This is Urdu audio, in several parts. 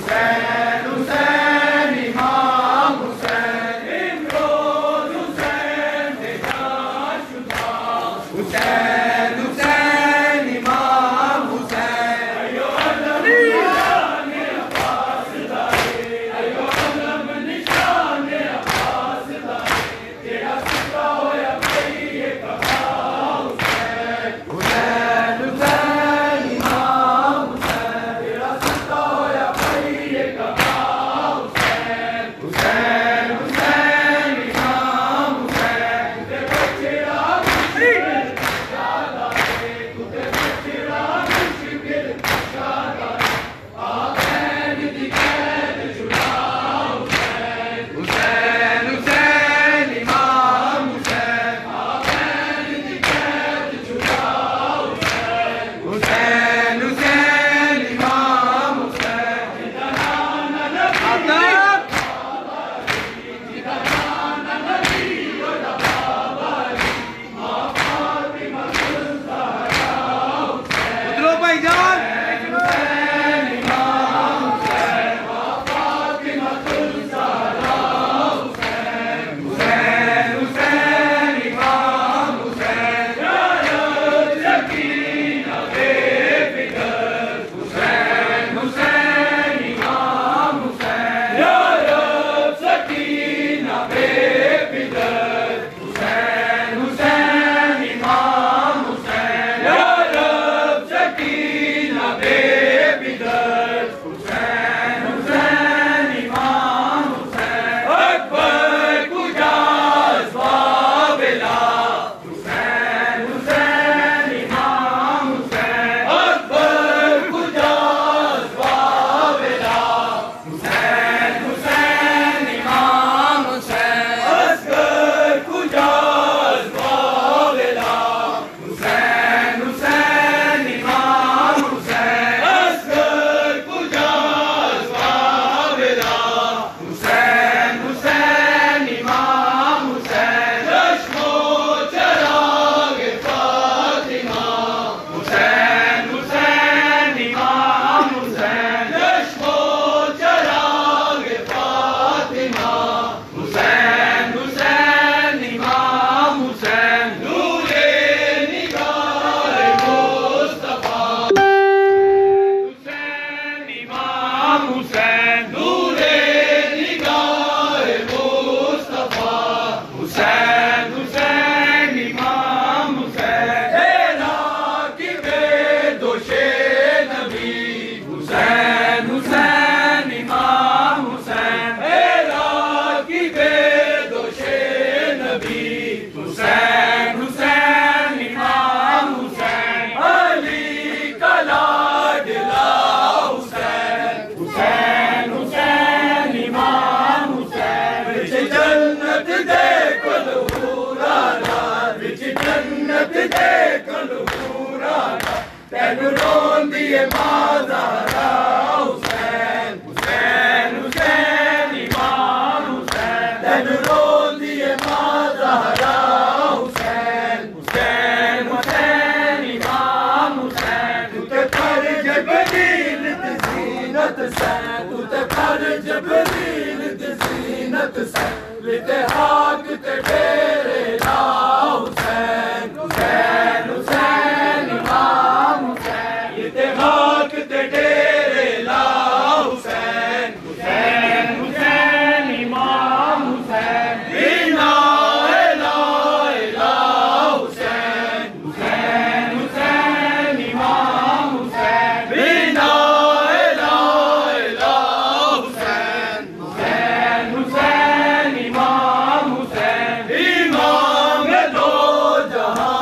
جہاں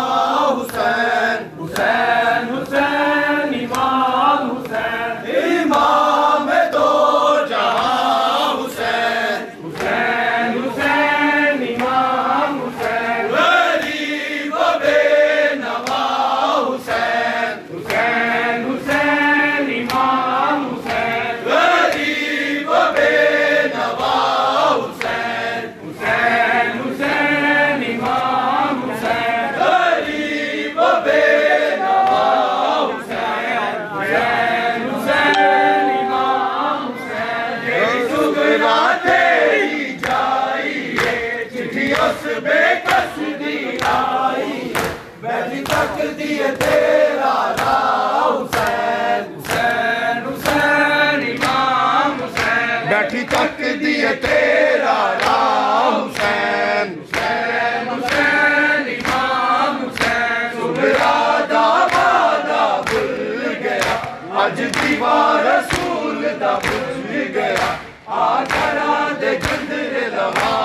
بیٹھی تک دیے تیرا راہ حسین حسین حسین امام حسین سبرا دا وعدہ بھول گیا اج دیوار رسول دا بھول گیا آگرہ دے جندر لوا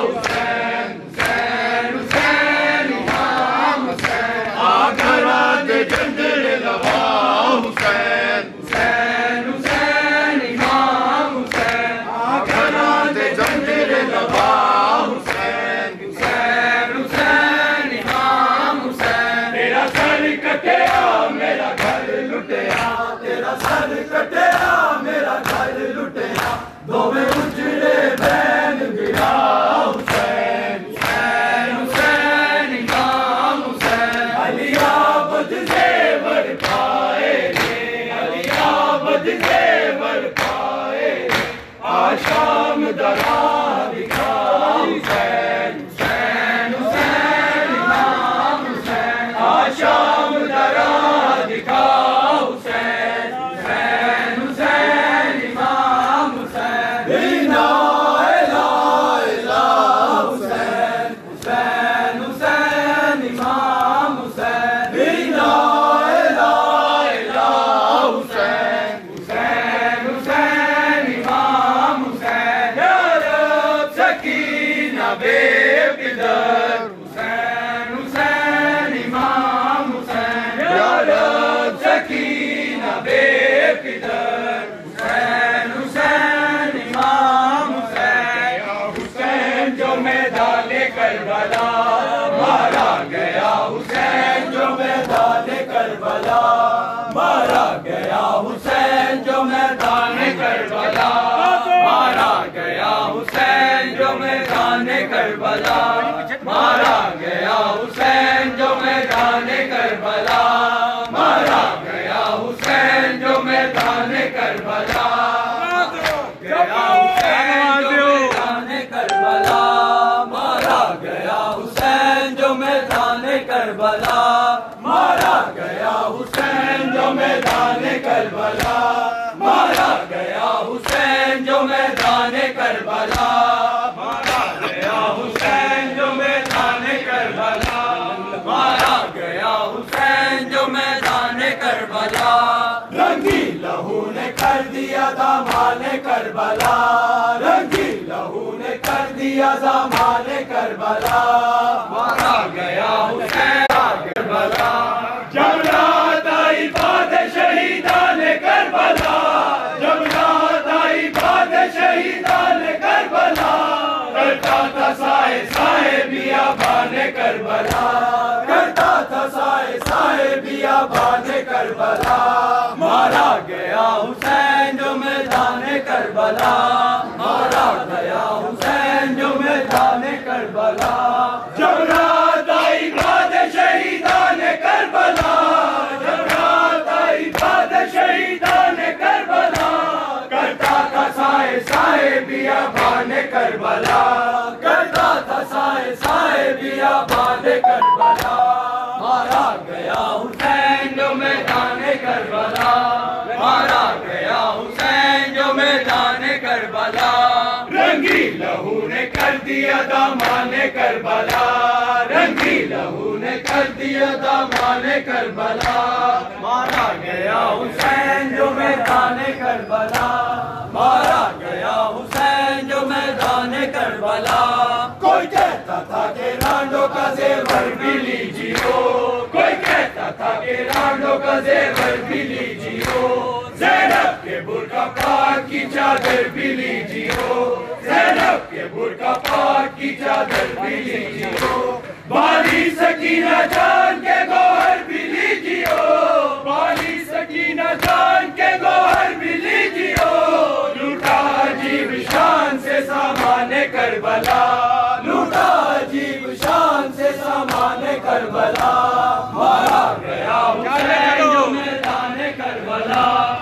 حسین حسین حسین امام حسین آگرہ دے جندر لوا حسین حسین حسین امام حسین آگرہ دے جندر لوا حسین حسین حسین امام حسین تیرا سر کٹیا میرا گھر لٹیا تیرا سر کٹیا میرا گھر لٹیا دو میں اجڑے بین گرا حسین حسین حسین امام حسین علی آباد زیور پائے گے علی آباد زیور پائے گے آشام دراہ دکھا حسین حسین حسین امام حسین آشام دراہ دکھا حسین حسین حسین امام حسین بینا الہ الہ حسین حسین حسین امام حسین بینا الہ الہ حسین حسین حسین امام حسین یا رب سکینہ بے قدر حسین حسین امام حسین یا رب سکینہ بے قدر حسین حسین امام حسین یا حسین جو میدان کربلا مارا گیا حسین جو میدان کربلا مارا گیا حسین جو میدان کربلا مارا گیا حسین جو میدان کربلا مارا گیا حسین جو میدان کربلا مارا گیا حسین جو میدان کربلا گیا حسین جو میدان کربلا مارا گیا حسین جو میدان کربلا مارا گیا حسین جو میدان کربلا مارا گیا حسین جو میدان کربلا مارا گیا حسین جو میدان کربلا مارا گیا حسین جو میدان کربلا رنگی لہو نے کر دیا دامان کربلا رنگی لہو نے کر دیا دامان کربلا مارا گیا حسین کربلا جب رات آئی باد شہیدان کربلا جب رات آئی باد شہیدان کربلا کرتا تھا سائے سائے بیابان کربلا کرتا تھا سائے سائے بیابان کربلا مارا گیا حسین جو میدان کربلا مارا گیا حسین جو میدان کربلا جب رات آئی باد شہیدان کربلا جب رات آئی باد شہیدان کربلا کرتا تھا سائے سائے بیابان کربلا کرتا تھا سائے سائے بیابان کربلا مارا گیا حسین جو میدان کربلا مارا گیا حسین جو میدان کربلا رنگی لہو نے کر دیا دامان کربلا رنگی لہو نے کر دیا دامان کربلا مارا گیا حسین جو میدان کربلا مارا گیا حسین جو میدان کربلا کوئی کہتا تھا کہ رانڈو کا زیور بھی لیجیو کوئی کہتا تھا کہ رانڈو کا زیور بھی لیجیو زینب کے برقع پاک کی چادر بھی لیجیو زینب کے برقع پاک کی چادر بھی لیجیو بالی سکینہ جان کے گوہر بھی لیجیو بالی سکینہ جان کے گوہر بھی لیجیو لوٹا عجیب شان سے سامان کربلا لوٹا عجیب شان سے سامان کربلا مارا گیا حسین جو میدان کربلا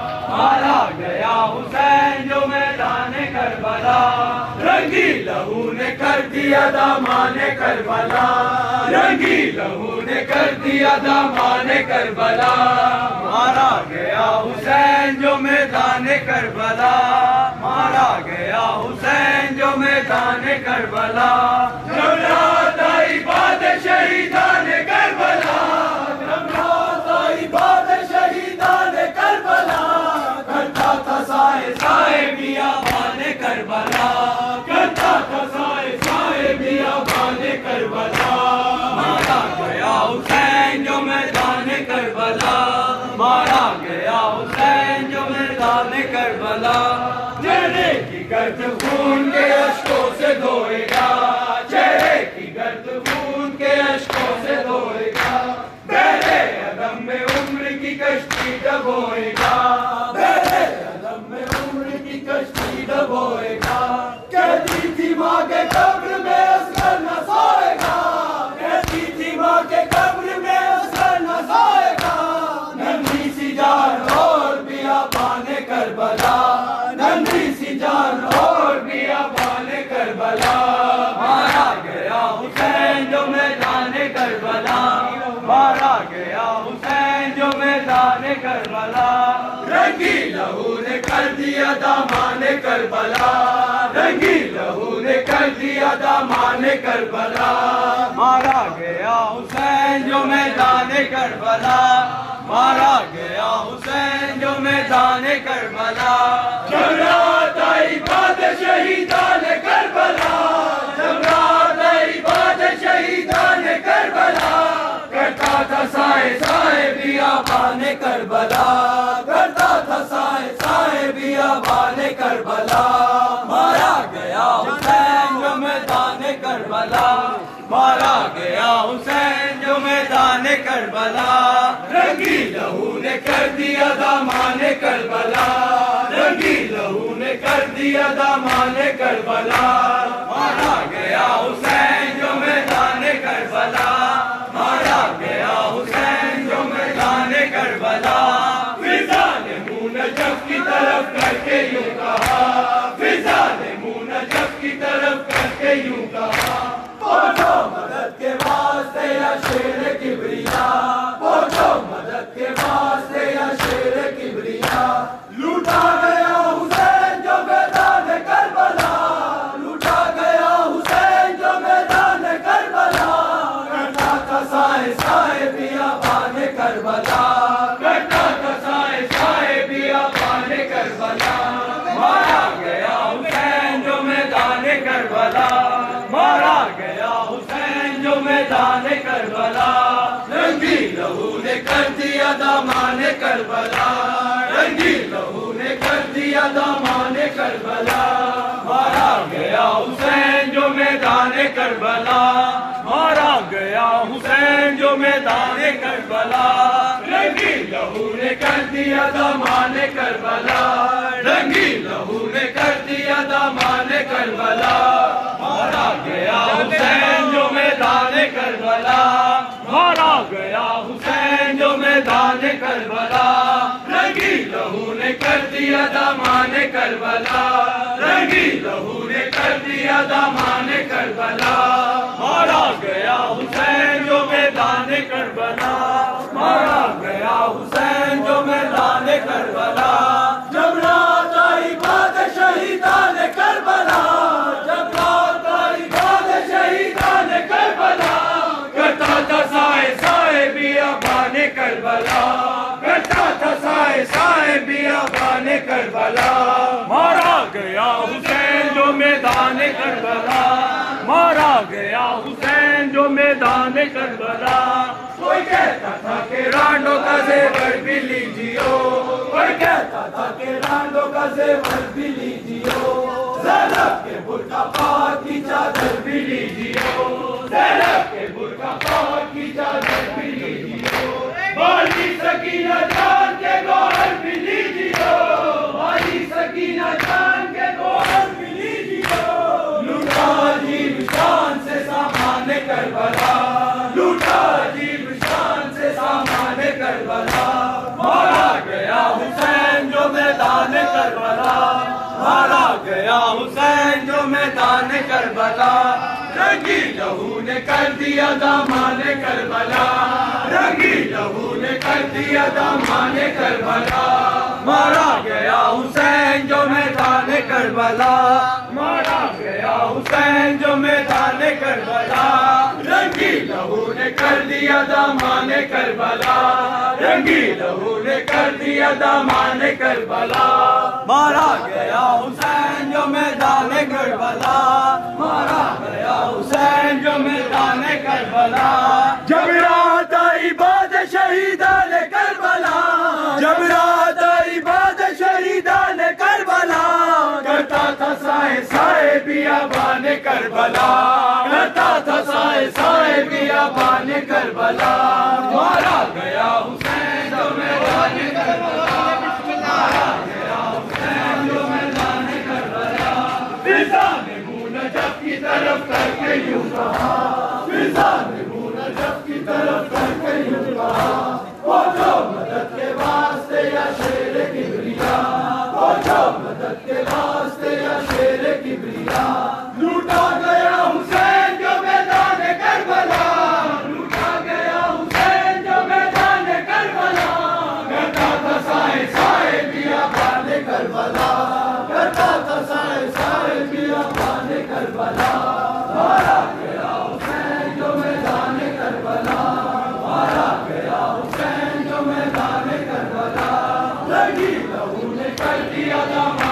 مارا گیا حسین جو میدان کربلا رنگی لہو نے کر دیا دامان کربلا رنگی لہو نے کر دیا دامان کربلا مارا گیا حسین جو میدان کربلا مارا گیا کربلا، جب رات آئی باد شہیدان کربلا، جب رات آئی باد شہیدان کربلا، کرتا تھا سائے سائے بیابان کربلا، کرتا تھا سائے سائے بیابان کربلا، مارا گیا حسین جو میدان کربلا، مارا گیا حسین جو میدان کربلا، چہرے کی گرد خون کے اشکوں سے دھوئے گا، چہرے کی گرد خون کے اشکوں سے دھوئے گا، بحرے عدم میں عمر کی کشتی ڈبوئے گا، بحرے عدم میں عمر کی کشتی ڈبوئے گا، کہتی تھی ماں کے قبر میں اصغر نہ سوئے گا، کہتی تھی ماں کے قبر میں اصغر نہ سوئے گا، ننھی سی جان اور بیابان کربلا، ننھی سی جان اور بیابان کربلا، مارا گیا حسین جو میدان کربلا، مارا گیا حسین جو میدان کربلا، رنگی لہو نے کر دیا دامان کربلا، رنگی لہو نے کر دیا دامان کربلا، مارا گیا حسین جو میدان کربلا، مارا گیا حسین جو میدان کربلا، جب رات آئی باد شہیدان کربلا، جب رات آئی باد شہیدان کربلا، کرتا تھا سائے سائے بیابان کربلا، کرتا تھا سائے سائے بیابان کربلا، مارا گیا حسین جو میدان کربلا، مارا گیا حسین جو میدان کربلا، رنگی لہو نے کر دیا دامان کربلا، رنگی لہو نے کر دیا دامان کربلا، مارا گیا حسین جو میدان کربلا، مارا گیا حسین جو میدان کربلا، فضا نے منہ نجف کی طرف کر کے یوں کہا، فضا نے منہ نجف کی طرف کر کے یوں کہا، پہنچو مدد کے واسطے یا شیر کبریا، پہنچو مدد کے واسطے یا شیر کبریا، لوٹا گیا حسین جو میدان کربلا، لوٹا گیا حسین جو میدان کربلا، کرتا تھا سائے سائے بیابان کربلا، کرتا تھا سائے سائے بیابان کربلا، مارا گیا حسین جو میدان کربلا، مارا گیا حسین جو میدان کربلا، رنگی لہو نے کر دیا دامان کربلا، رنگی لہو نے کر دیا دامان کربلا، مارا گیا حسین جو میدان کربلا، مارا گیا حسین جو میدان کربلا، رنگی لہو نے کر دیا دامان کربلا، رنگی لہو نے کر دیا دامان کربلا، مارا گیا حسین جو میدان کربلا، مارا گیا حسین جو میدان کربلا، رنگی لہو نے کر دیا دامان کربلا، رنگی لہو نے کر دیا دامان کربلا، مارا گیا حسین جو میدان کربلا، مارا گیا حسین جو میدان کربلا، جب رات آئی باد شہیدان کربلا، جب رات آئی باد شہیدان کربلا، کرتا تھا سائے سائے بیابان کربلا، کرتا تھا سائے سائے بیابان کربلا، مارا گیا حسین جو میدان کربلا، مارا گیا حسین جو میدان کربلا، کوئی کہتا تھا کہ رانڈوں کا زیور بھی لیجیو، کوئی کہتا تھا کہ رانڈوں کا زیور بھی لیجیو، زینب کے برقع پاک کی چادر بھی لیجیو، زینب کے برقع پاک کی چادر بھی لیجیو، والی سکینہ جان کے گوہر بھی لیجیو، والی سکینہ جان کے گوہر بھی لیجیو، لوٹا عجیب شان سے سامان کربلا، لوٹا عجیب شان سے سامان کربلا، مارا گیا حسین جو میدان کربلا، مارا گیا حسین جو میدان کربلا، رنگی لہو نے کر دیا دامان کربلا، رنگی لہو نے کر دیا دامان کربلا، مارا گیا حسین جو میدان کربلا، مارا گیا حسین جو دامان کربلا، رنگی لہو نے کر دیا دامان کربلا، مارا گیا حسین جو میدان کربلا، مارا گیا حسین جو میدان کربلا، جب رات آئی باد شہیدان کربلا، جب رات آئی باد شہیدان کربلا، کرتا تھا سائے سائے بیابان کربلا، کرتا تھا سائے سائے بیابان کربلا، مارا گیا حسین جو میدان کربلا، مارا گیا حسین جو میدان کربلا، فضا نے منہ نجف کی طرف کر کے یوں کہا، فضا نے منہ نجف کی طرف کر کے یوں کہا، پہنچو مدد کے واسطے یا شیر کبریا، پہنچو مدد کے واسطے یا شیر کبریا، لوٹا گیا حسین جو میدان کربلا، لوٹا گیا حسین جو میدان کربلا، کرتا تھا سائے سائے بیابان کربلا، کرتا تھا سائے سائے بیابان کربلا، مارا گیا حسین جو میدان کربلا، مارا گیا حسین جو میدان کربلا، لگی لہو نے کر دیا دامان